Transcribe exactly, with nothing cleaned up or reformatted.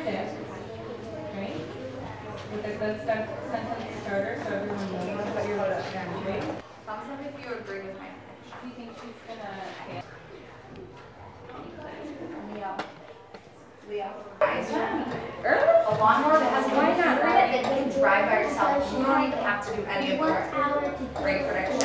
fifth, right? With a good st sentence starter so everyone knows what you're about to do. Thumbs up if you agree with my pitch. Do you think she's gonna okay. Leo. Leo. Early? A lawnmower that has a why not? It, you can drive by yourself. You don't even have to do any of the work. Great prediction.